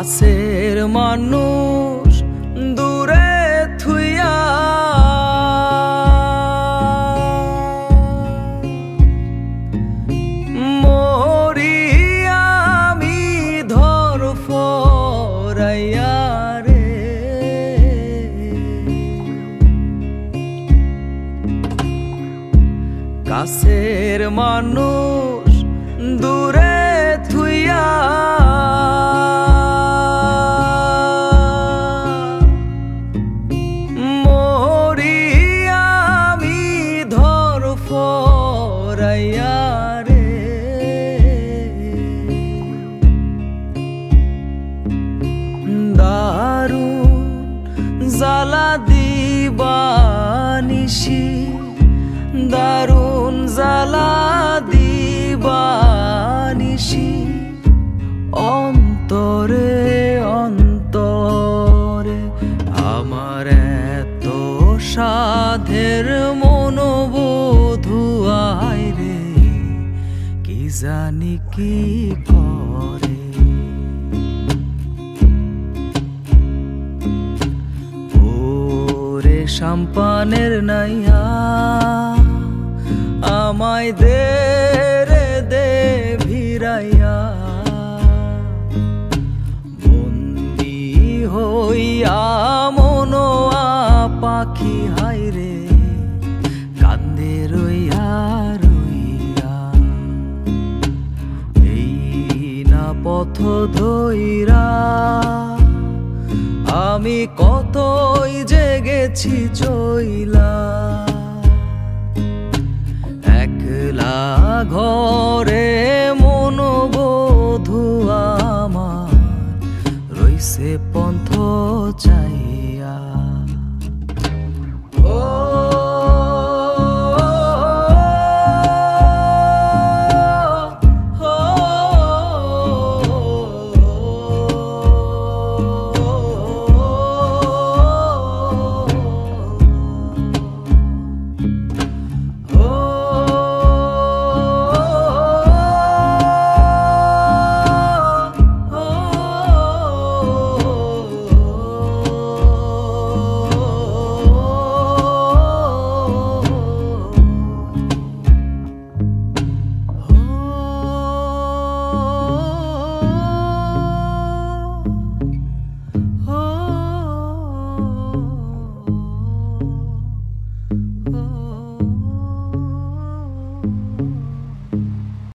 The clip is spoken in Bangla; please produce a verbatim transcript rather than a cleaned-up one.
কাছের মানুষ দূরে থুইয়া মরি আমি ধর ফরাইয়া রে। কাছের মানুষ দূরে থুইয়া মরি আমি ধর ফরাইয়া রে। দারুণ জ্বালা দিবানিশি দারুণ জ্বালা দিবানিশি অন্তরে অন্তরে আমার এত সাধের মনোবোধুয়াই রে কি জানি কি করে। ওরে সাম্পানের নাইয়া আমায় দে রে দে ভিড়াইয়া বন্দি হইয়া মনোয়া পাখি হাইরে কান্দে রইয়া রইয়া। এই না পথ ধইরা আমি কতই যে গেছি চইলা।